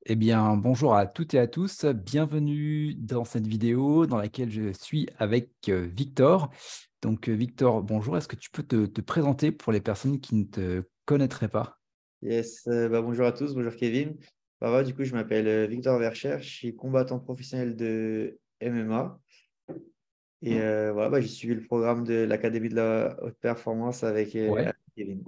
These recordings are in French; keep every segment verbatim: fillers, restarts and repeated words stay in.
Eh bien, bonjour à toutes et à tous. Bienvenue dans cette vidéo dans laquelle je suis avec euh, Victor. Donc, euh, Victor, bonjour. Est-ce que tu peux te, te présenter pour les personnes qui ne te connaîtraient pas? Yes, euh, bah, bonjour à tous, bonjour Kevin. Bah, ouais, du coup, je m'appelle euh, Victor Vercher, je suis combattant professionnel de M M A. Et euh, voilà, bah, j'ai suivi le programme de l'Académie de la haute performance avec, euh, Ouais, avec Kevin.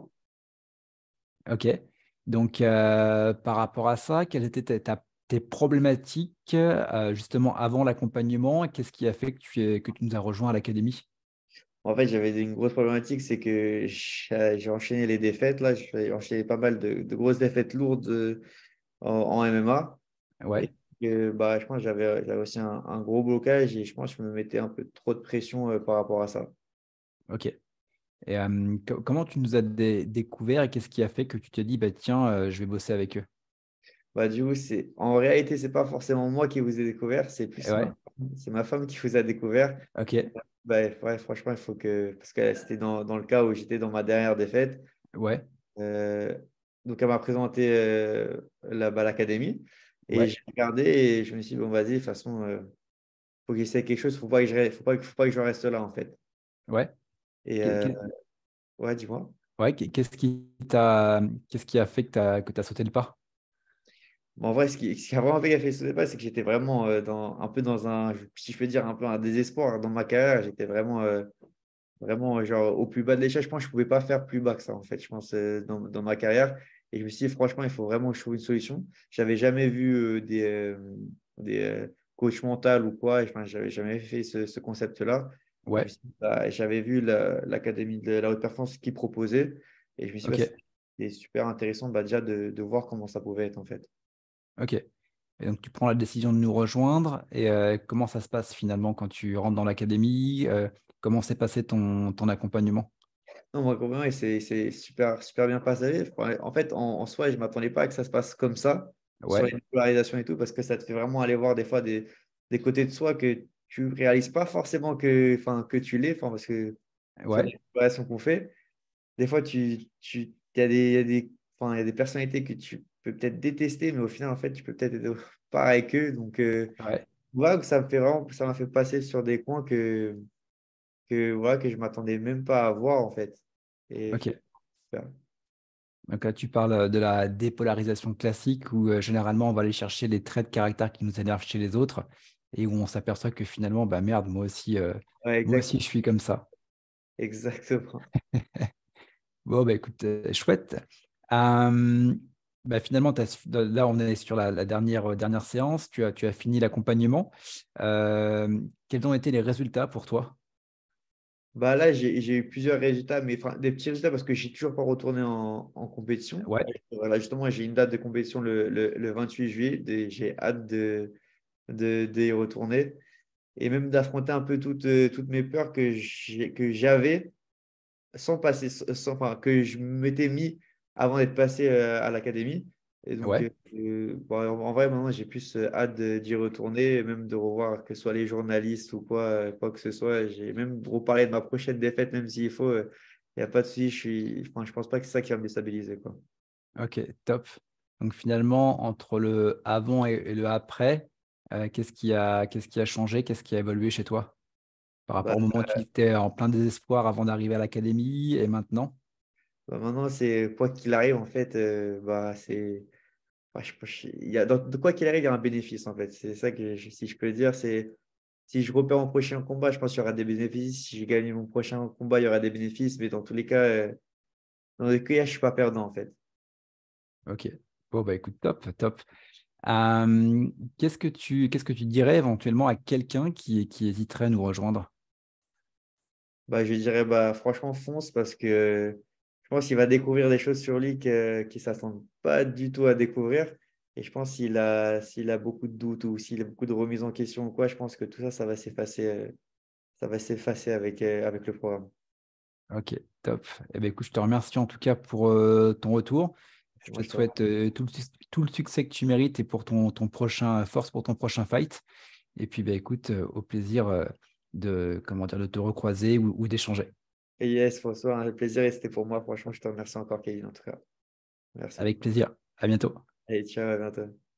ok. Donc, euh, par rapport à ça, quelles étaient tes, ta- tes problématiques euh, justement avant l'accompagnement et qu'est-ce qui a fait que tu, es- que tu nous as rejoint à l'académie? En fait, j'avais une grosse problématique, c'est que j'ai j'ai enchaîné les défaites. Là, j'ai enchaîné pas mal de, de grosses défaites lourdes euh, en, en M M A. Et Ouais, euh, bah, je pense que j'avais j'avais aussi un, un gros blocage et je pense que je me mettais un peu trop de pression euh, par rapport à ça. ok. Et euh, co- comment tu nous as dé- découvert et qu'est-ce qui a fait que tu t'es dit, bah, tiens, euh, je vais bosser avec eux? Bah, du coup, c'est en réalité, c'est pas forcément moi qui vous ai découvert, c'est Et plus ma ouais, femme. C'est ma femme qui vous a découvert. ok, Bah, ouais, franchement, il faut que. Parce que c'était dans, dans le cas où j'étais dans ma dernière défaite. ouais, Euh, donc, elle m'a présenté euh, la- bah, l'académie. Et ouais, j'ai regardé et je me suis dit, bon, vas-y, de toute façon, il faut que j'essaie quelque chose. Faut pas que je, re- faut pas, que- faut pas que je reste là, en fait. ouais. Et Qu'est- euh, qu'est- ouais, dis-moi. ouais, qu'est- Qu'est-ce qui t'a, qu'est-ce qui a fait que tu as, que tu sauté le pas? Mais en vrai, ce qui, ce qui a vraiment fait gaffer ce débat, c'est que j'étais vraiment euh, dans, un peu dans un, si je peux dire, un peu un désespoir dans ma carrière. J'étais vraiment. euh, Vraiment, genre, au plus bas de l'échelle, je pense que je ne pouvais pas faire plus bas que ça, en fait, je pense, euh, dans, dans ma carrière. Et je me suis dit, franchement, il faut vraiment que je trouve une solution. Je n'avais jamais vu euh, des, euh, des euh, coachs mentaux ou quoi. Enfin, je n'avais jamais fait ce, ce concept-là. Et je me Ouais, suis dit, bah, j'avais vu la- l'Académie de la haute performance qui proposait. Et je me suis dit, bah, ok, c'était super intéressant bah, déjà de, de voir comment ça pouvait être, en fait. ok. Et donc, tu prends la décision de nous rejoindre. Et euh, comment ça se passe finalement quand tu rentres dans l'académie? Euh, comment s'est passé ton, ton accompagnement? Non, moi, complètement, et c'est c'est super, super bien passé. En fait, en, en soi, je ne m'attendais pas à que ça se passe comme ça, sur Ouais, les polarisations et tout, parce que ça te fait vraiment aller voir des fois des, des côtés de soi que tu ne réalises pas forcément que, enfin, que tu l'es, enfin, parce que sur ouais, les polarisations qu'on fait, des fois, tu, tu, il y a des, il y a des, enfin, il y a des personnalités que tu peux peut-être détester, mais au final, en fait, tu peux peut-être être pareil qu'eux. Donc, euh, ouais, voilà, que ça me fait vraiment, ça m'a fait passer sur des coins que, que, voilà, que je ne m'attendais même pas à voir, en fait. Et ok. super. Donc là, tu parles euh, de la dépolarisation classique où euh, généralement on va aller chercher les traits de caractère qui nous énervent chez les autres et où on s'aperçoit que finalement, bah merde, moi aussi, euh, Ouais, moi exact. aussi je suis comme ça. Exactement. Bon, bah écoute, euh, chouette. Euh, Bah, finalement, t'as su- là, on est sur la, la dernière, euh, dernière séance. Tu as, tu as fini l'accompagnement. Euh, Quels ont été les résultats pour toi? Bah là, j'ai j'ai eu plusieurs résultats, mais enfin, des petits résultats parce que j'ai toujours pas retourné en, en compétition. Ouais, Voilà, justement, j'ai une date de compétition le, le, le vingt-huit juillet. et J'ai hâte de, de, d'y retourner et même d'affronter un peu toutes, euh, toutes mes peurs que j'ai, que j'avais sans passer, sans, enfin, que je m'étais mis avant d'être passé euh, à l'académie. Et donc, euh, ouais, euh, bon, en, en vrai, maintenant, j'ai plus euh, hâte de- d'y retourner, et même de revoir que ce soit les journalistes ou quoi, euh, quoi que ce soit. J'ai même reparlé de ma prochaine défaite, même s'il faut. Il n'y a pas de souci. Je suis, enfin, je pense pas que c'est ça qui va me déstabiliser, quoi. ok, top. Donc finalement, entre le avant et, et le après, euh, qu'est-ce qui a, qu'est-ce qui a changé? Qu'est-ce qui a évolué chez toi? Par Bah, rapport au moment où tu étais en plein désespoir avant d'arriver à l'académie et maintenant? bah, maintenant, c'est quoi qu'il arrive, en fait, euh, bah, c'est. Bah, je- je- il y a, dans- de quoi qu'il arrive, il y a un bénéfice, en fait. C'est ça que, je- si je peux dire, c'est. Si je repère mon prochain combat, je pense qu'il y aura des bénéfices. Si j'ai gagné mon prochain combat, il y aura des bénéfices. Mais dans tous les cas, euh, dans les cas, je ne suis pas perdant en fait. Ok. Bon, bah écoute, top, top. Euh, qu'est-ce que tu, qu'est-ce que tu dirais éventuellement à quelqu'un qui, qui hésiterait à nous rejoindre? Bah, je dirais bah, franchement, fonce parce que je pense qu'il va découvrir des choses sur lui que- qu'il ne s'attend pas du tout à découvrir. Et je pense s'il a, s'il a beaucoup de doutes ou s'il a beaucoup de remises en question ou quoi, je pense que tout ça, ça va s'effacer, euh, ça va s'effacer avec, euh, avec le programme. Ok, top. Eh ben, écoute, je te remercie en tout cas pour euh, ton retour. Je Moi, te je te souhaite euh, tout le, suc- tout le succès que tu mérites et pour ton, ton prochain force pour ton prochain fight. Et puis, bah, écoute, euh, au plaisir euh, de, comment dire, de te recroiser ou, ou d'échanger. Et yes, François, un plaisir et c'était pour moi. Franchement, je te remercie encore, Kevin, en tout cas. Merci. Avec plaisir. À bientôt. Allez, ciao, à bientôt.